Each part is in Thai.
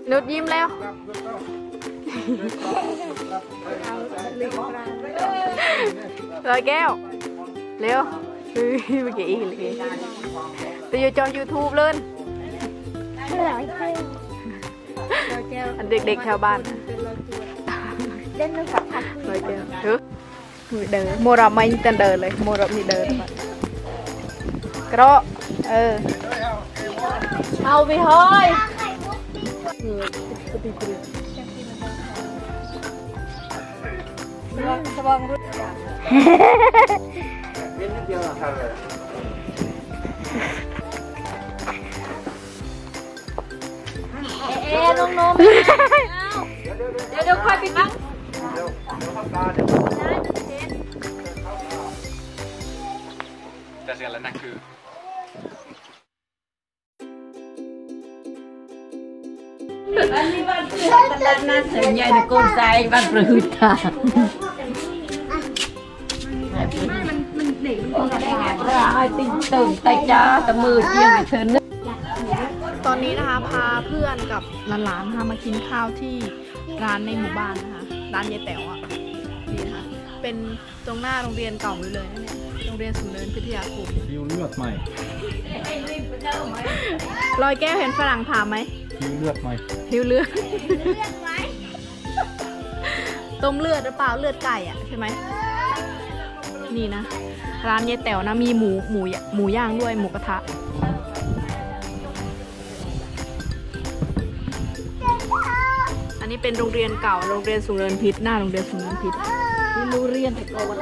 นุชยิ้มแล้วลอยแก้วเร็วเมื่อกี้เลยไปอยู่จอ YouTube เลยเด็กๆแถวบ้านเล่นกับลอยแก้วเดินโมราไม่ตันเดินเลยโมราไม่เดินกระเอาไปเฮ้ยสว่างรุ่นน้องนมเดี๋ยวค่อยไปนั่งแต่เสียงแล้วนั่นคืออันนี้บ้านเพื่อนตลาดนัดเสียงใหญ่ในโกนไซบ้านประหุตามันเด็กให้ติดตื่นแต่จ้าแต่มือเที่ยงไปเชิญนึกตอนนี้นะคะพาเพื่อนกับหลานๆนะคะมากินข้าวที่ร้านในหมู่บ้านนะคะร้านยายแต๋วอ่ะนี่นะคะเป็นตรงหน้าโรงเรียนเก่าเลยนะเนี่ยโรงเรียนสูงเนินพิทยาคมฮิวเลือดใหม่ลอยแก้วเห็นฝรั่งถามไหมฮิวเลือดใหม่ฮิวเลือดต้มเลือดหรือเปล่าเลือดไก่อ่ะใช่ไหมนี่นะร้านยายแต๋วนะมีหมูย่างด้วยหมูกระทะอันนี้เป็นโรงเรียนเก่าโรงเรียนสูงเนินพิษหน้าโรงเรียนสูงเนินพิษนี่รู้เรียนแต่โกน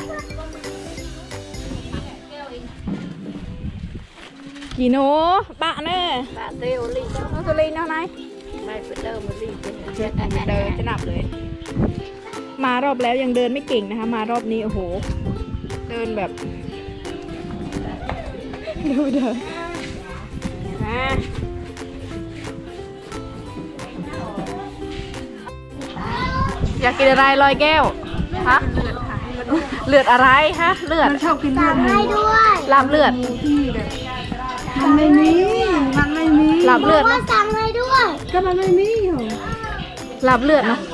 กี่โนบะเน่บะเตียวลีน้องสุรีน้องไหนไม่ไปเดินมาลีเดินจะหนับเลยมารอบแล้วยังเดินไม่เก่งนะคะมารอบนี้โอ้โหเดินแบบดูเดินอยากกินอะไรลอยแก้วฮะเลือดอะไรฮะเลือดชอบกินเลือดให้ด้วยลาบเลือดมันไม่มีลาบเลือดนะสั่งให้ด้วยก็มันไม่มีลาบเลือดเนาะ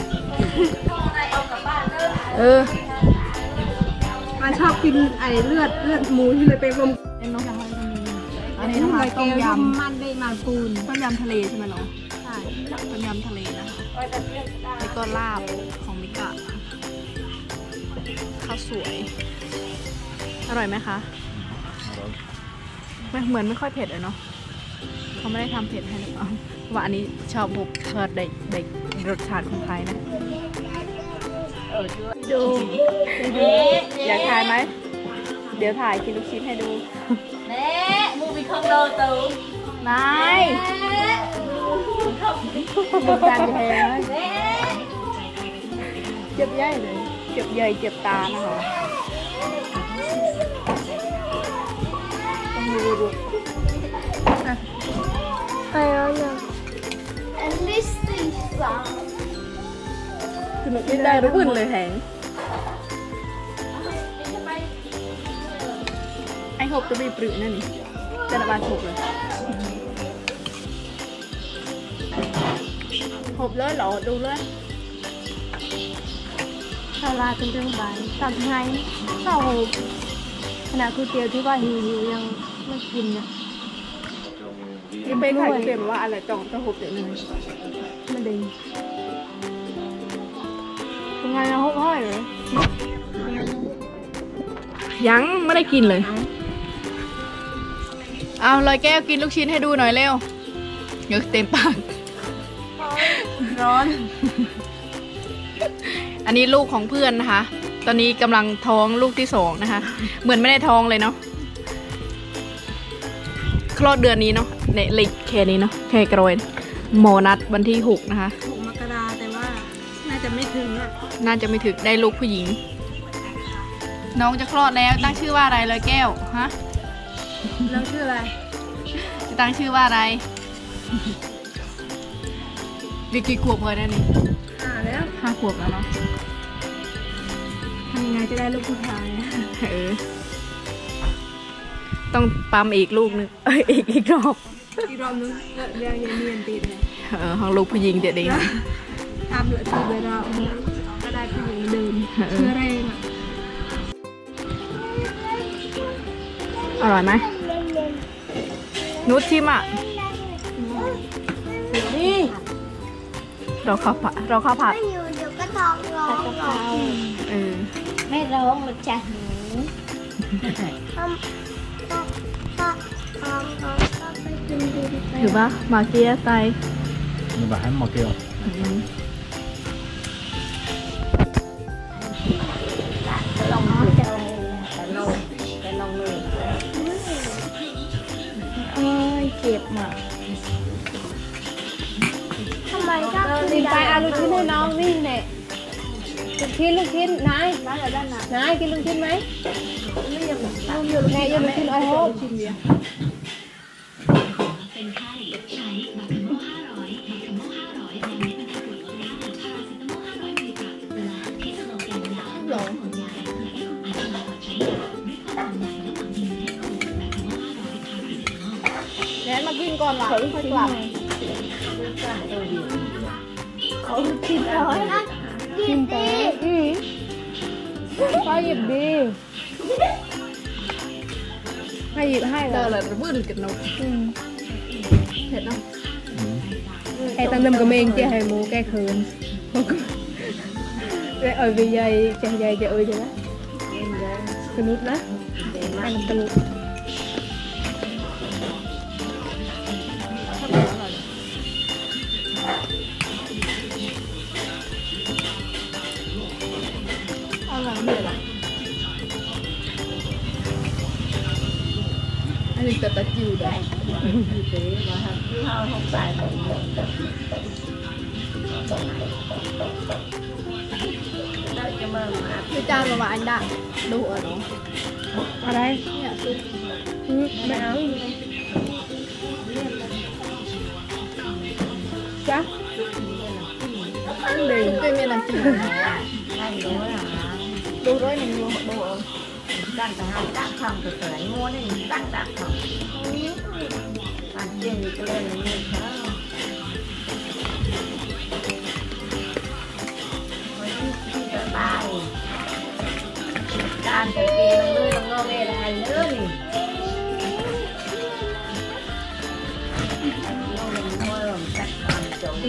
มันชอบกินไอเลือดหมูที่เลยไปรวมน้องอยากให้อันนี้นะคะต้มยำมันได้มาปูนต้มยำทะเลใช่ไหมน้องใช่ต้มยำทะเลนะคะแล้วก็ลาบของมิกะข้าวสวยอร่อยไหมคะเหมือนไม่ค่อยเผ็ดเลยเนาะเขาไม่ได้ทำเผ็ดให้หรือเปล่าว่าอันนี้ชอบบุกเผ็ดเด็กรสชาติของไทยนะดูอยากถ่ายไหมเดี๋ยวถ่ายกินลูกชิ้นให้ดูเน่มูมีคนโดนตูนายดูจานแพงเลยเจ็บใหญ่เลยเจ็บใหญ่เจ็บตานะคะต้องดูไปแล้วยังอันนี้สีฟ้าคือมันไม่ได้รุ่นเลยแหงไอ้หกจะมีปรื้นั่นนี่จะระบาดหกเลยหกเลยเหรอดูเลยชาวลาเป็นเรื่องใบตัดไงข้าวหกขณะก๋วยเตี๋ยวที่ว่าหิวยังไม่กินเนี่ยยังไปถ่ายเต็มว่าอะไรจ่องจะหกเดี๋ยวนึงไม่ดีเป็นไงนะหกห้อยเลยยังไม่ได้กินเลยเอาลอยแก้วกินลูกชิ้นให้ดูหน่อยเร็วเยอะเต็มปากร้อนอันนี้ลูกของเพื่อนนะคะตอนนี้กำลังท้องลูกที่2นะคะเหมือนไม่ได้ท้องเลยเนาะคลอดเดือนนี้เนาะเนี่ยเล็กแค่นี้เนาะแค่กระโดดหมอนัดวันที่6นะคะ 6 มกราแต่ว่าน่าจะไม่ถึงอ่ะน่าจะไม่ถึงได้ลูกผู้หญิงน้องจะคลอดแล้วตั้งชื่อว่าอะไรเลยแก้วฮะแล้วชื่ออะไรจะตั้งชื่อว่าอะไรวิกกี้ขวบเลยนะนี่แล้ว 5 ขวบแล้วเนาะทำยังไงจะได้ลูกผู้ชายต้องปั๊มอีกลูกนึงอีกรอบนึงยังเนียนติดเลยห้องลูกผู้หญิงเด็ดเองทำเหลือทีเวลาก็ได้ผู้หญิงเดิมเชื่อแรงอ่ะอร่อยไหมนุชชิมอ่ะนี่เราข้าวผัดไม่อยู่เดี๋ยวก็ท้องร้องหรอกไม่ร้องหรอกจ้ะหนูทำก็ไปกินดินไปถือปะมาเกียไต nhưng mà hắn mò kêu ลองเจอแต่ลองเลยเอ้ยเจ็บมากทำไมชอบนี่ไปเอาลูกชิ้นให้น้องนี่เนี่ยลูกชิ้นนายร้านอะไรด้านหน้านายกินลูกชิ้นไหมไม่ยังอยู่แม่ยังลูกชิ้นอ้อยโหชิมเบียร์หรอแนนมากินก่อนว่ะค่อยกลับเขาชิ้นอ้อยกินดิป้าหยิบดีให้หยิบให้เจเลอย เลยบื้นกันนกเผ็ดเนาะไอ้ตั้งนำกับเมงเจ้าให้หมูแก้เขินได้เอ่ยไปใหญ่จะใหญ่จะเอ่ยจะนะกระนุดนะให้มันกระนุดเอาหลังเดือดอ่ะอันนี้แต่ตะจิวได้พี่จานประมาณอันดับดูอ่ะเนาะอะไรเนี่ยซุปไม่เอาจ้ะเด็กเป็นเมียน้ำจิ้มดูร้อยหนึ่งดูดูเอาตั้งแต่ห้าตั้งคำตัวเสืองูนี่ตั้งคำอันเจียงก็เล่นนี่เขาคนที่จะตายการจะกินเลยต้องงอเวลาเนื้อนี่งอลมจักความจง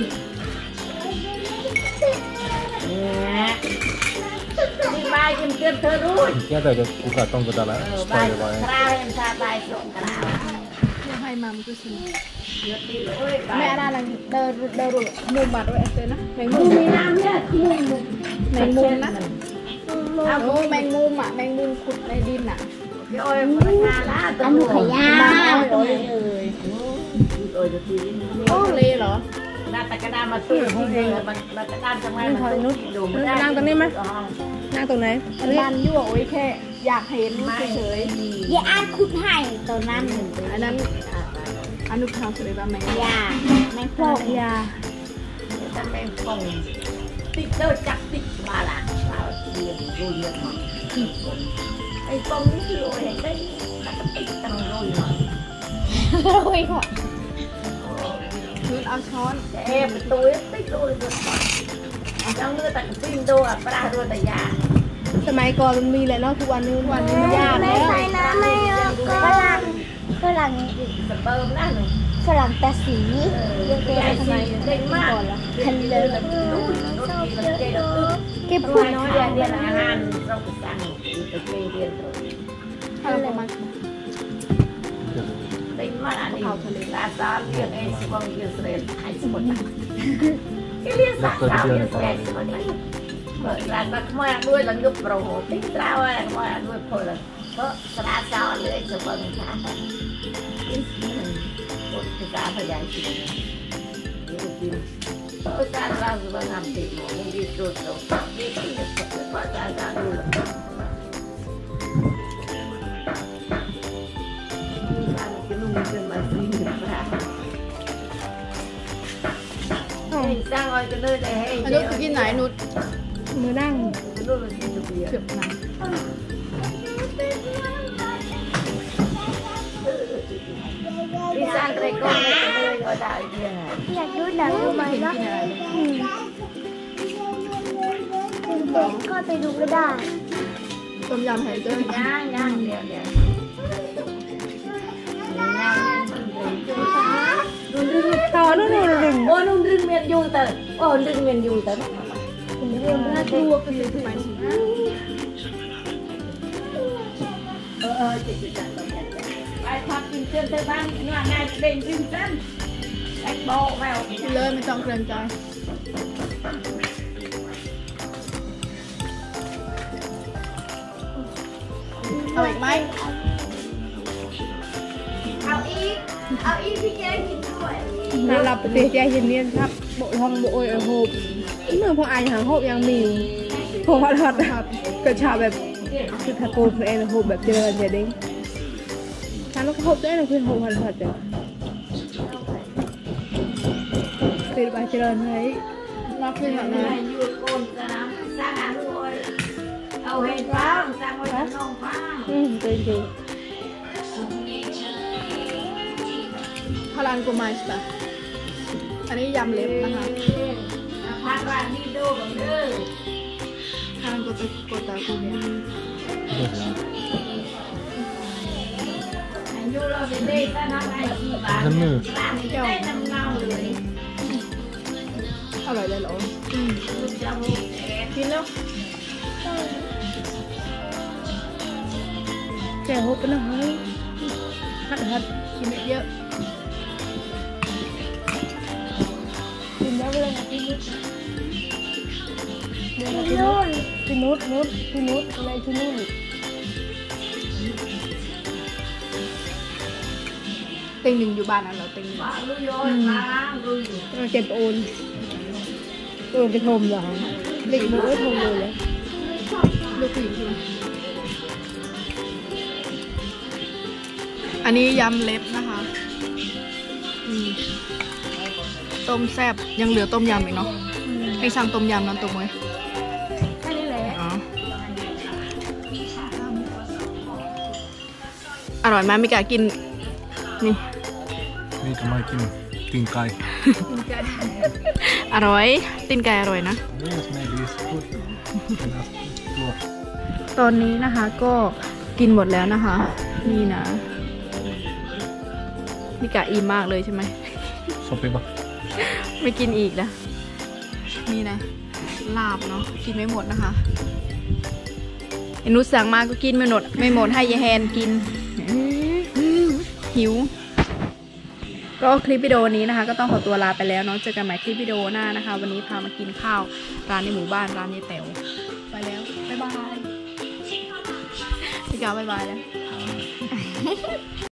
เนี่ยมีใบกินเกินเธอรู้ cái này cho cũng cả tông cái đó là ใบ xoay กระ rồi รายังชาใบส่งกระราเดี๋ยวให้มามันก็ชิมเยอะตีเลยแม่อะไรนะเดินมุมบัดไว้เต้นะแมงมุมมีน้ำเนี่ยแมงมุมนะโอ้แมงมุมอ่ะแมงมุมขุดในดินอ่ะพี่โอ้ยคนงานละตัวหนูขยาบ้านอ้อยเลยโอ้ยจะตีโอ้เลเหรอนาตะกระดามาตีที่เองมันตะกระดาทำไมมันนุดดูมันได้นั่งตรงนี้ไหมนั่งตรงไหนบ้านยั่วโอ้ยแค่อยากเห็นเฉยอย่าอ่านคุณให้ตัวนั้นๆอันนั้นอนุภาพสุดเลยบ้าแมงอย่าไม่พพวกกยาจะเป็นฟงติดเตอร์จับติดมาละเราเรียนรู้เยอะมากไอ้ฟงนี่คือโอ้ยได้ติดตั้งรู้หน่อยโอ้ยก่อนคือเอาช้อนเอ๊ะประตูติดรู้ด้วยจังเลือดแต่ปิ้งตัวปลาตัวแต่ยาสมัยก่อนมันมีแหละเนาะทุกวันนี้มันยากไม่แล้วใส่น้ำไม่เยอะก็ฝรั่งสเปิร์มนั่นเลยฝรั่งตาสีเยอะใหญ่ๆทำไมสีเด็กมากทันเลยเก็บผู้ผู้น้น้ออย ยเรียนอาหารเราไปสั่งไปเรียนตัวถ้าเราประมาณเด็กมากอันนี้ลาซาเรียนเองสมองเรียนเสร็จไอ้สมุนเรียนสักสาวเรียนเสร็จสมุนเปิดร้านมาขโมยด้วยหลังยุบโปรโหติ๊กเราอะไรขโมยด้วยพอเลยเพราะลาซาเลยสมุนค่ะคนที่การพยายามกินการเราสมุนทำติดหมดไม่ดีจุดตรงนี้ที่จะเปิดภาษาการดูการกินนุ่มเป็นมาซีนปลาสร้างอ้อยกันเลยแต่ให้อนุจะกินไหนนุชมือนั่งนุ่มเป็นสีเขียวเฉียบหนังที่สร้างไตรกลเลยกันเลยได้เนี่ยอยากดูหนังดูไหมเห็นล่ะกินอะไรเลยตื่นเต้นก็ไปดูก็ได้ต้มยำไทยเจ้าย่างเดี๋ยวต่อนู่นนี่หนึ่งโอ้นุ่นรึงเมียนยูเตอร์โอ้รึงเมียนยูเตอร์เรื่องน่าดูก็คือไปสิไปพักกินเส้นเตอร์บ้านงานนายเด่นกินเส้นไอ้โบแววกินเลยไม่ต้องเกรงใจเอาอีกไหมเอาอีกพี่เจ๊กินด้วยน่ารับประเทศใจเย็นเนียนครับโบทองโบโอยโฮบเมื่อพออายหางโฮบยังมีพอทอดกระชาแบบคือทาโกนเองโฮบแบบเจริญอย่าเด้งทานแล้วก็โฮบได้นะคือโฮบพันผัดจ้ะติดไปเจริญให้รักขึ้นแบบนี้ยูโกนสนามสร้างอาลูกเอาให้ฟังสร้างไว้น้องฟังจริงพลังกูมาสตาอันนี้ยำเล็บนะคะพักร้านนี้ดูกันเด้อพลังโกตาคูเนี่ยยูเราไปได้สนามไอทีบ้าน Kan nu. ร้านนี้ได้น้ำเงาเลยอร่อยเลยเหรอลูกจะมูเอ็ดกินแล้วแกโฮบไปนะเฮ้ยฮัดกินเยอะกินได้เลยนะพี่นุชนู่นพี่นุชอะไรที่นู่นเต็งหนึ่งอยู่บ้านนั่นเหรอเต็งหนึ่งบ้านลูกโยนมาลูกอยู่เก็บโอนไปชมเหรอเด็กมือชมเลยลูกผู้หญิงใช่ไหมอันนี้ยำเล็บนะคะต้มแซ่บยังเหลือต้มยำอีกเนาะให้สั่งต้มยำนั่นตรงไหมแค่นี้แหละอ๋ออร่อยไหมมิกากินนี่ Ni kan man kin tinkai. อร่อยตีนไก่อร่อยนะ Yes, maybe it's good. Can ask for. ตอนนี้นะคะก็กินหมดแล้วนะคะ นี่นะมิกาอิ่มมากเลยใช่ไหม Sopi ba? ไม่กินอีกนะนี่นะลาบเนาะกินไม่หมดนะคะไอ้นุชสั่งมาก็กินไม่หมดให้ยายแฮนกินหิวก็คลิปวิดีโอนี้นะคะ ก็ต้องขอตัวลาไปแล้วเนาะเจอกันใหม่คลิปวิดีโอหน้านะคะ วันนี้พามากินข้าวร้านในหมู่บ้านร้านยายแต๋วไปแล้วบ๊ายบายพี่กาวบ๊ายบายแล้ว